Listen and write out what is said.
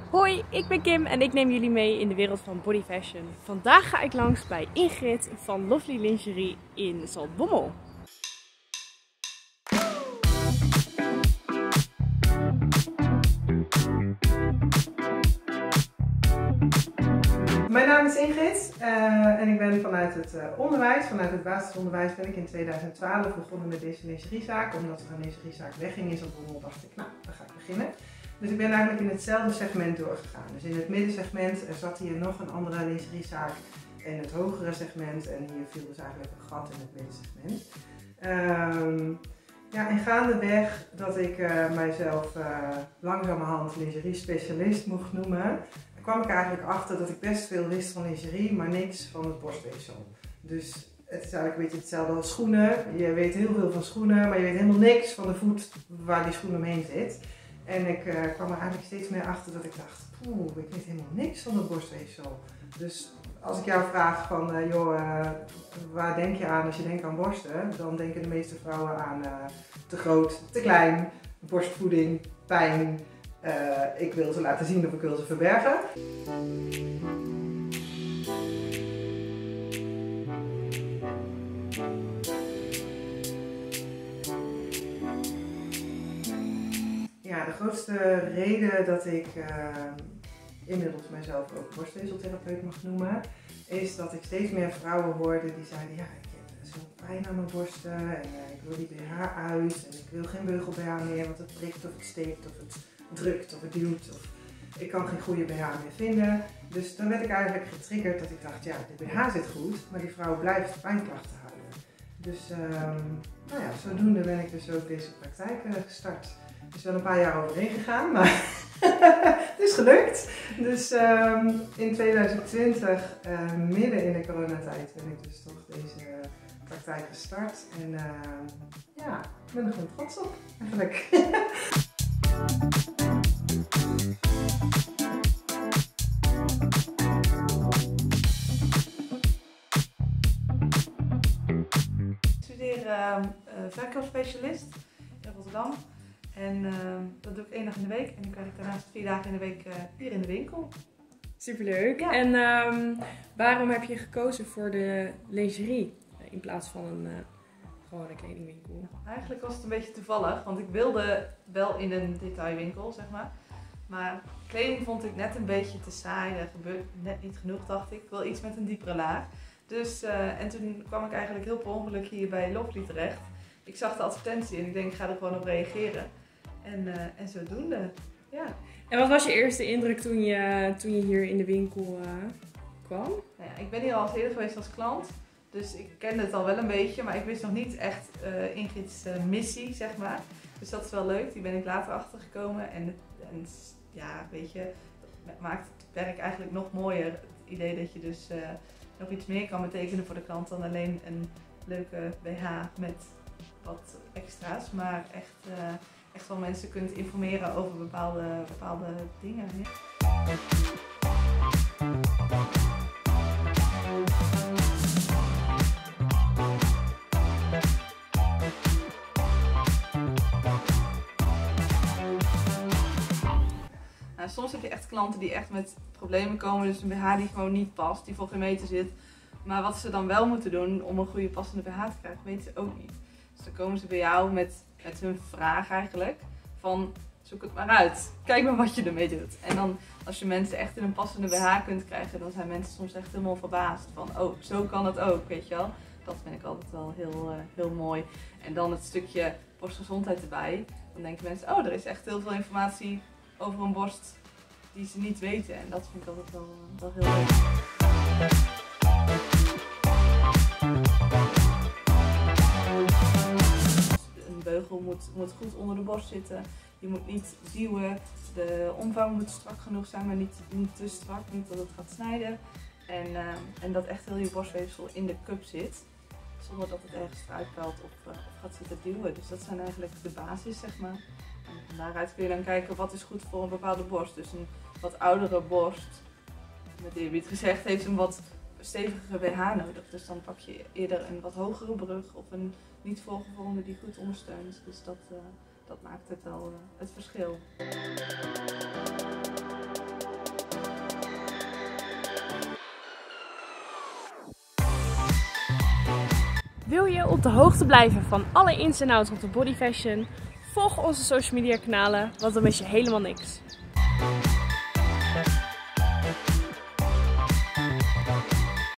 Hoi, ik ben Kim en ik neem jullie mee in de wereld van body fashion. Vandaag ga ik langs bij Ingrid van Lovely Lingerie in Zaltbommel. Mijn naam is Ingrid en ik ben vanuit het onderwijs, vanuit het basisonderwijs, ben ik in 2012 begonnen met deze lingeriezaak. Omdat er een lingeriezaak wegging in Zaltbommel, dacht ik, nou, dan ga ik beginnen. Dus ik ben eigenlijk in hetzelfde segment doorgegaan. Dus in het middensegment zat hier nog een andere lingeriezaak in het hogere segment en hier viel dus eigenlijk een gat in het middensegment. Ja, en gaandeweg dat ik mijzelf langzamerhand lingerie specialist mocht noemen, kwam ik eigenlijk achter dat ik best veel wist van lingerie, maar niks van het borstweefsel. Dus het is eigenlijk een beetje hetzelfde als schoenen. Je weet heel veel van schoenen, maar je weet helemaal niks van de voet waar die schoen omheen zit. En ik kwam er eigenlijk steeds meer achter dat ik dacht, ik weet helemaal niks van het borstweefsel. Dus als ik jou vraag van, waar denk je aan als je denkt aan borsten? Dan denken de meeste vrouwen aan te groot, te klein, borstvoeding, pijn. Ik wil ze laten zien of ik wil ze verbergen. Ja, de grootste reden dat ik inmiddels mijzelf ook borstweefseltherapeut mag noemen, is dat ik steeds meer vrouwen hoorde die zeiden, ja, ik heb zo'n pijn aan mijn borsten en ik wil die BH uit en ik wil geen beugel BH meer, want het prikt of het steekt of het drukt of het duwt of ik kan geen goede BH meer vinden. Dus dan werd ik eigenlijk getriggerd dat ik dacht, ja, de BH zit goed, maar die vrouw blijft pijnklachten houden. Dus nou ja, zodoende ben ik dus ook deze praktijk gestart. Er is wel een paar jaar overheen gegaan, maar het is gelukt. Dus in 2020, midden in de coronatijd, ben ik dus toch deze praktijk gestart. En ja, ik ben er gewoon trots op eigenlijk. Ik studeer verkoopspecialist in Rotterdam. En dat doe ik 1 dag in de week en ik werk daarnaast 4 dagen in de week hier in de winkel. Superleuk. Ja. En waarom heb je gekozen voor de lingerie in plaats van een gewone kledingwinkel? Nou, eigenlijk was het een beetje toevallig, want ik wilde wel in een detailwinkel, zeg maar. Maar kleding vond ik net een beetje te saai, er gebeurt net niet genoeg, dacht ik. Ik wil iets met een diepere laag. Dus, en toen kwam ik eigenlijk heel per ongeluk hier bij Lovely terecht. Ik zag de advertentie en ik denk, ik ga er gewoon op reageren. En zodoende, ja. En wat was je eerste indruk toen je hier in de winkel kwam? Nou ja, ik ben hier al eens eerder geweest als klant, dus ik kende het al wel een beetje, maar ik wist nog niet echt Ingrid's missie, zeg maar. Dus dat is wel leuk, die ben ik later achtergekomen en ja, weet je, dat maakt het werk eigenlijk nog mooier. Het idee dat je dus nog iets meer kan betekenen voor de klant dan alleen een leuke BH met wat extra's, maar echt wel mensen kunt informeren over bepaalde dingen. Ja. Nou, soms heb je echt klanten die echt met problemen komen, dus een BH die gewoon niet past, die voor geen meter zit. Maar wat ze dan wel moeten doen om een goede passende BH te krijgen, weten ze ook niet. Dus dan komen ze bij jou met hun vraag eigenlijk van zoek het maar uit. Kijk maar wat je ermee doet. En dan als je mensen echt in een passende BH kunt krijgen, dan zijn mensen soms echt helemaal verbaasd van oh, zo kan het ook, weet je wel. Dat vind ik altijd wel heel mooi. En dan het stukje borstgezondheid erbij. Dan denken mensen, oh, er is echt heel veel informatie over een borst die ze niet weten. En dat vind ik altijd wel heel leuk. Een beugel moet goed onder de borst zitten. Je moet niet duwen. De omvang moet strak genoeg zijn, maar niet te strak. Niet dat het gaat snijden. En dat echt heel je borstweefsel in de cup zit. Zonder dat het ergens eruit pelt of gaat zitten duwen. Dus dat zijn eigenlijk de basis, zeg maar. En van daaruit kun je dan kijken wat is goed voor een bepaalde borst. Dus een wat oudere borst, met eerbied gezegd, heeft een wat stevigere BH nodig. Dus dan pak je eerder een wat hogere brug of een niet volgevormde die goed ondersteunt. Dus dat maakt het wel het verschil. Wil je op de hoogte blijven van alle ins en outs rond de body fashion? Volg onze social media kanalen, want dan mis je helemaal niks.